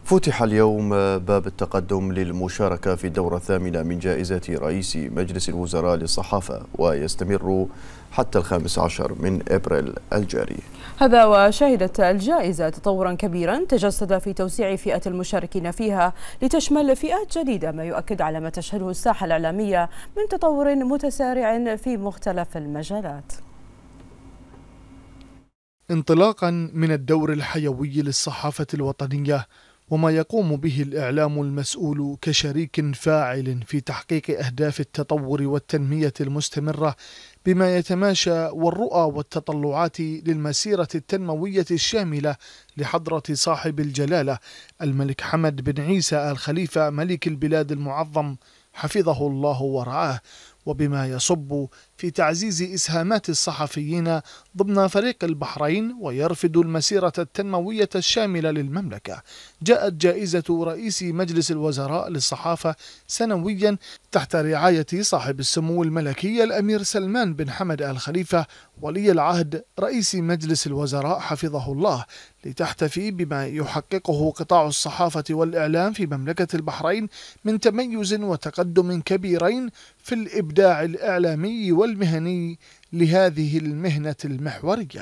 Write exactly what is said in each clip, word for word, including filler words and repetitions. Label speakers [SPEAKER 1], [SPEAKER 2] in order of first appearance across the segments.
[SPEAKER 1] فتح اليوم باب التقدم للمشاركة في الدورة الثامنة من جائزة رئيس مجلس الوزراء للصحافة، ويستمر حتى الخامس عشر من أبريل الجاري.
[SPEAKER 2] هذا وشهدت الجائزة تطورا كبيرا تجسد في توسيع فئة المشاركين فيها لتشمل فئات جديدة، ما يؤكد على ما تشهده الساحة الإعلامية من تطور متسارع في مختلف المجالات.
[SPEAKER 3] انطلاقا من الدور الحيوي للصحافة الوطنية وما يقوم به الإعلام المسؤول كشريك فاعل في تحقيق أهداف التطور والتنمية المستمرة بما يتماشى والرؤى والتطلعات للمسيرة التنموية الشاملة لحضرة صاحب الجلالة الملك حمد بن عيسى آل خليفة ملك البلاد المعظم حفظه الله ورعاه، وبما يصب في تعزيز إسهامات الصحفيين ضمن فريق البحرين ويرفد المسيرة التنموية الشاملة للمملكة. جاءت جائزة رئيس مجلس الوزراء للصحافة سنويا تحت رعاية صاحب السمو الملكي الأمير سلمان بن حمد آل خليفة ولي العهد رئيس مجلس الوزراء حفظه الله، لتحتفي بما يحققه قطاع الصحافة والإعلام في مملكة البحرين من تميز وتقدم كبيرين في الإبداع الإعلامي والمهني لهذه المهنة المحورية.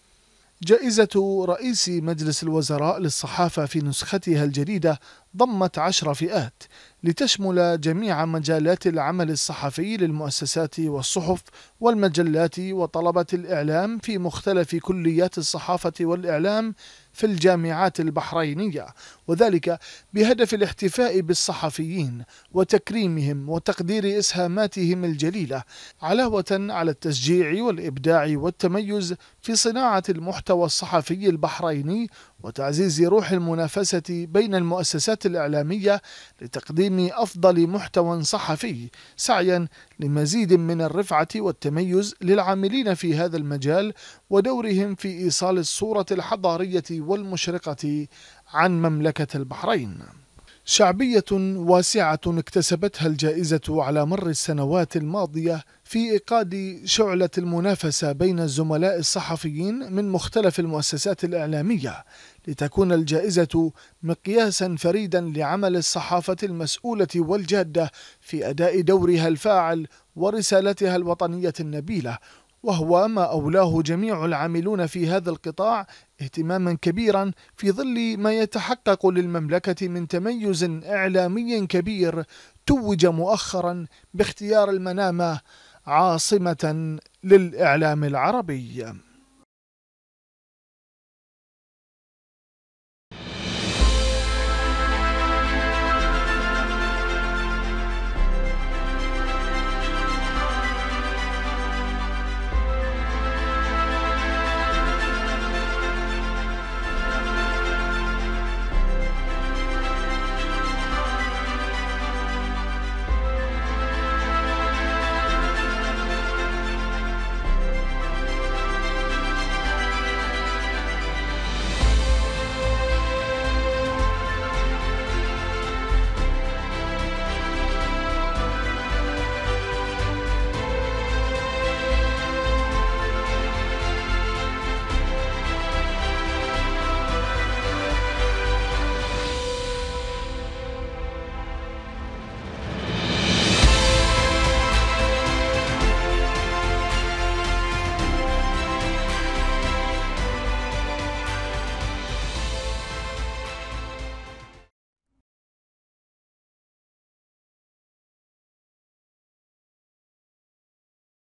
[SPEAKER 3] جائزة رئيس مجلس الوزراء للصحافة في نسختها الجديدة ضمت عشر فئات لتشمل جميع مجالات العمل الصحفي للمؤسسات والصحف والمجلات وطلبة الإعلام في مختلف كليات الصحافة والإعلام في الجامعات البحرينية، وذلك بهدف الاحتفاء بالصحفيين وتكريمهم وتقدير إسهاماتهم الجليلة، علاوة على التشجيع والإبداع والتميز في صناعة المحتوى الصحفي البحريني وتعزيز روح المنافسة بين المؤسسات الإعلامية لتقديم أفضل محتوى صحفي، سعيا لمزيد من الرفعة والتميز للعاملين في هذا المجال ودورهم في إيصال الصورة الحضارية والمشرقة عن مملكة البحرين. شعبية واسعة اكتسبتها الجائزة على مر السنوات الماضية في إيقاد شعلة المنافسة بين الزملاء الصحفيين من مختلف المؤسسات الإعلامية، لتكون الجائزة مقياسا فريدا لعمل الصحافة المسؤولة والجادة في أداء دورها الفاعل ورسالتها الوطنية النبيلة، وهو ما أولاه جميع العاملون في هذا القطاع اهتماما كبيرا في ظل ما يتحقق للمملكة من تميز إعلامي كبير توج مؤخرا باختيار المنامة عاصمة للإعلام العربي.